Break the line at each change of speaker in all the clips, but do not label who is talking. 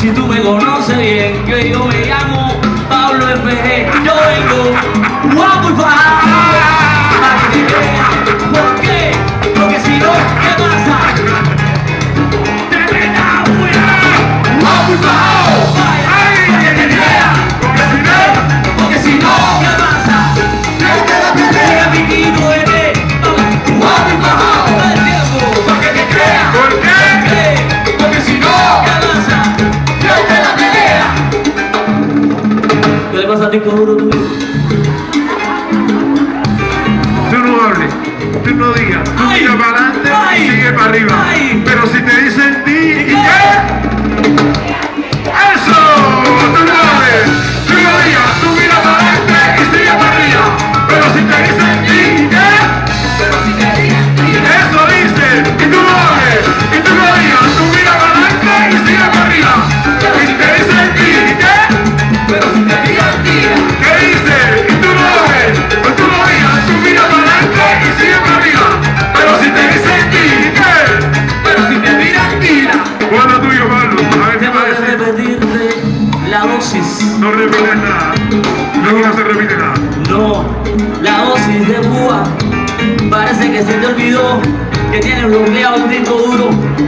Si tú me conoces bien, que yo me llamo Pablo FG. Yo vengo guapo y fajado para que te creas. ¿Por qué? Porque si no, ¿qué pasa? ¡Tremenda buena! ¡Guapo y fajado! ¡Para que te creas! Porque si no, ¿qué pasa? ¡Mira mi quito bebé! ¡Guapo y fajado! ¡Todo el tiempo! ¡Para que te creas!
¿Por qué?
Porque si no, ¿qué pasa? ¿Qué le pasa a ti, duro tuyo?
Tú no hables, tú no digas, tú
Ay,
mira para adelante
ay,
y sigue para arriba.
ay.
Pero si te dicen ti, ¿y qué? ¡Eso! Tú no hables, tú no digas, tú mira para adelante y sigue para arriba. Pero si te dicen ti, ¿y qué?
Pero si te digan,
Eso dice, y tú no hables, y tú no digas, tú mira para adelante y sigue para arriba. Pero si te dicen ti, ¿y qué?
pero si te digan, tira.
¿Qué dice? Y tú no hables, o tú no digas, tú mira para adelante y sigue para arriba. Pero si te dicen ti, ¿y qué?
Pero si te digan, tira.
Bueno tuyo, Pablo, a ver qué
Tengo
va a
que
decir.
repetirte la dosis.
No repites nada, no se repite nada.
No, la dosis de Cuba. Parece que se te olvidó que tienes bloqueado un disco duro.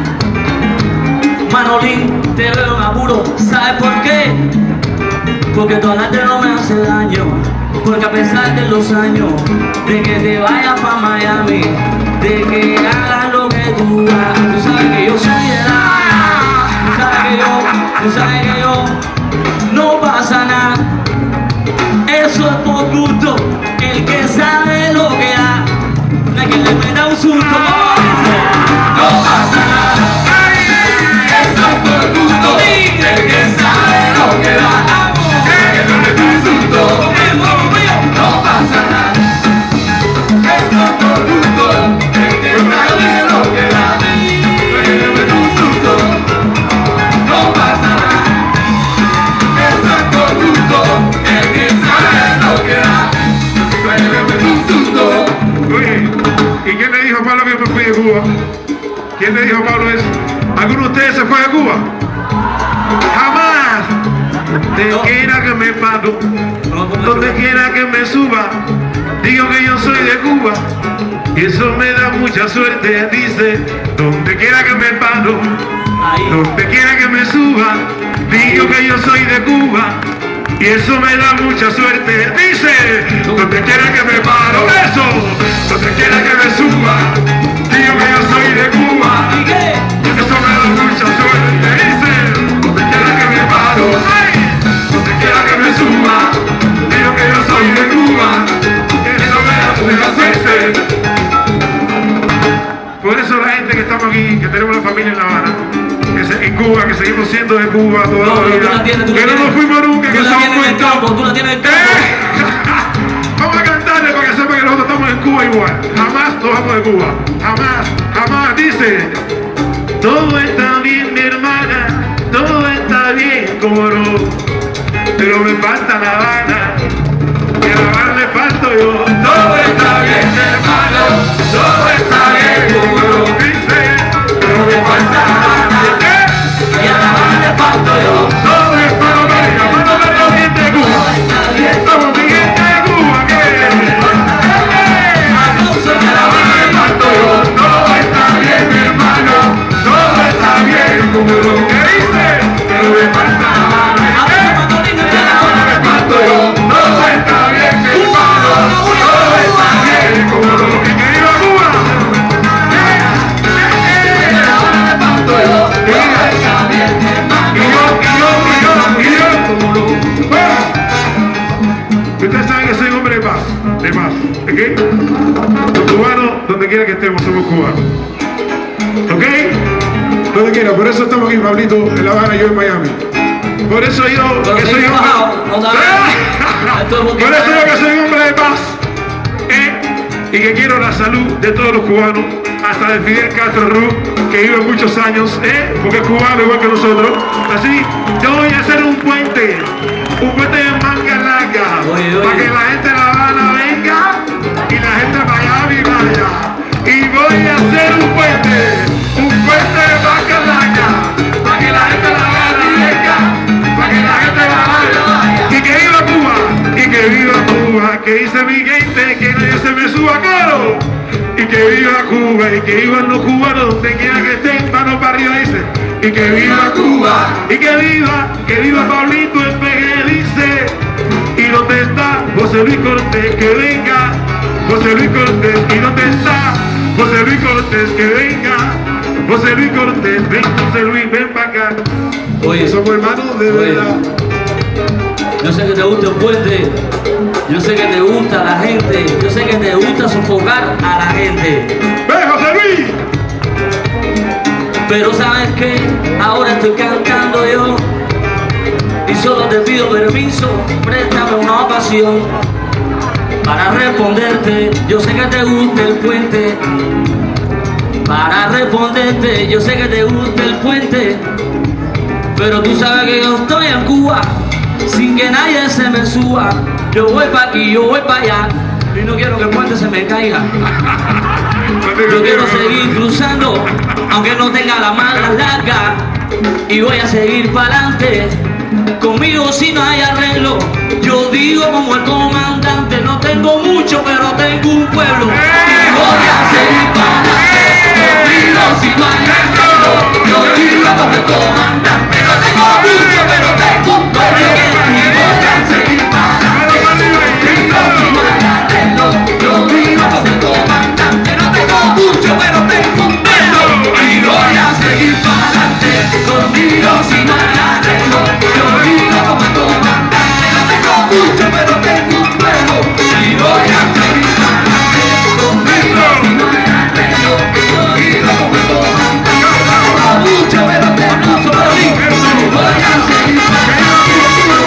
Manolín, te veo en apuro. ¿Sabes por qué? Porque tu adelante no me hace daño. Porque a pesar de los años, de que te vayas pa' Miami, de que hagas lo que tú hagas, tú sabes que yo soy de la tú sabes que yo no pasa nada. Eso es por gusto, el que sabe lo que da, no hay que le meta un susto. No pasa nada. Eso es por gusto, el que sabe lo que da. No pasa nada. Eso es por gusto, el que sabe lo que da. No pasa nada. Eso es por gusto, el que sabe lo que da.
Oye, ¿y quién le dijo a Pablo que me fui de Cuba? ¿Quién le dijo a Pablo eso? ¿Alguno de ustedes se fue de Cuba? ¡Jamás! Donde quiera que me paro, donde quiera que me suba, digo que yo soy de Cuba y eso me da mucha suerte. Dice, donde quiera que me paro, donde quiera que me suba, digo que yo soy de Cuba y eso me da mucha suerte. Dice, donde quiera que me paro, eso, donde quiera que me suba, digo que yo soy de Cuba
¿Y qué?
y eso me da mucha suerte. Dice, donde quiera que me paro, donde quiera que me suba, digo que yo soy de Cuba, eso me da mucha suerte. Por eso la gente que estamos aquí, que tenemos la familia en La Habana, en Cuba, que seguimos siendo de Cuba toda la vida, que no nos fuimos nunca, que somos cuentos.
Tú la tienes en el campo.
Vamos a cantarle para que sepan que nosotros estamos en Cuba igual. Jamás nos vamos de Cuba. Jamás, jamás. Dice, todo está bien, mi hermana, todo está bien, como no, pero me falta La Habana, y a La Habana le falto yo. Todo está bien, mi hermano, todo está bien, como no. Dice, pero me falta La Habana,
Y a La Habana le falto yo.
todo está bien, hermano, pero bien de Cuba. Estamos bien de Cuba, que
Aplausos que a La
La
Habana
Habana
le
le falto yo. Todo está bien, mi hermano, todo está bien, como no. ¿Qué dice? Pero me falta La Habana.
que a La Habana
Me falto yo. Todo está bien, mi hermano, todo está bien, como no. ¿Y que iba a Cuba? Ustedes saben que soy un hombre de paz, ¿ok? Los cubanos, donde quiera que estemos, somos cubanos, ¿ok? Donde quiera, por eso estamos aquí, Pablito, en La Habana y yo en Miami. Por eso yo,
Pero
que soy
seguimos bajado, no
hombre... Por eso yo que soy un hombre de paz, y que quiero la salud de todos los cubanos, hasta de Fidel Castro Ruz, que vive muchos años, porque es cubano igual que nosotros. Así, yo voy a hacer un puente de manga larga, para que la gente de La Habana venga y la gente de Miami vaya. Y voy a hacer un puente de manga larga, para que la gente de La Habana venga que dice mi gente, que nadie se me suba caro. Y que viva Cuba, y que vivan los cubanos, donde quiera que estén, mano para arriba dice. Y que viva Cuba, y que viva Pablito el PG dice. ¿Y dónde está José Luis Cortés? Que venga, José Luis Cortés. ¿Y dónde está José Luis Cortés? Que venga, José Luis Cortés. Ven, José Luis, ven para acá.
Oye,
somos hermanos de verdad.
Yo sé que te gusta el puente, yo sé que te gusta la gente, yo sé que te gusta sofocar a la gente.
¡Ven, José Luis!
Pero sabes que ahora estoy cantando yo y solo te pido permiso, préstame una ocasión para responderte. Yo sé que te gusta el puente, para responderte. Yo sé que te gusta el puente, pero tú sabes que yo estoy en Cuba sin que nadie se me suba. Yo voy para aquí, yo voy para allá y no quiero que el puente se me caiga. Yo quiero seguir cruzando aunque no tenga la manga larga, y voy a seguir para adelante. Conmigo si no hay arreglo, yo digo como el comandante, no tengo mucho pero tengo un pueblo y voy a seguir para adelante. Conmigo si no hay arreglo, yo digo como el comandante, no tengo mucho pero tengo un pueblo y voy a seguir para adelante. Conmigo si no hay arreglo, yo digo como el comandante, no tengo mucho pero tengo un pueblo y voy a seguir para adelante. Conmigo si no hay arreglo, yo digo como el comandante, no tengo mucho pero tengo un pueblo y voy a seguir para adelante. Conmigo si no hay arreglo, yo digo como el comandante, no tengo mucho pero tengo un pueblo y voy a seguir para adelante.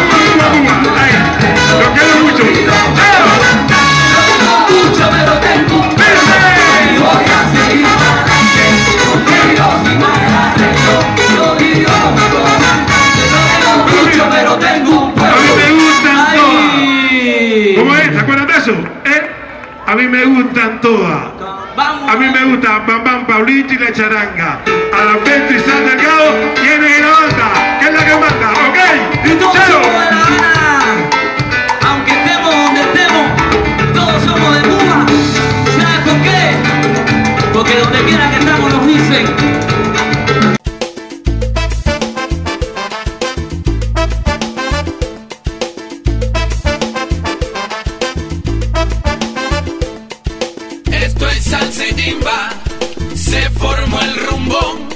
Lo quiero mucho.
No tengo mucho pero tengo un pueblo y voy a seguir para adelante. Conmigo si no hay arreglo, yo digo como el comandante, no tengo mucho pero tengo un pueblo.
A mí me gustan todas.
Ay.
¿Cómo es? ¿Se acuerdan de eso? A mí me gustan todas.
Vamos.
A mí me gusta Bam Bam, Pablito y la charanga. Adalberto y San Delgado tienen la banda, que es la que manda, ¿ok?
Y todos
¡Chao!
somos de La Habana, aunque estemos donde estemos, todos somos de Cuba. ¿Sabes por qué? Porque donde quiera que estamos nos dicen.
Esto es salsa y timba, se formó el rumbo.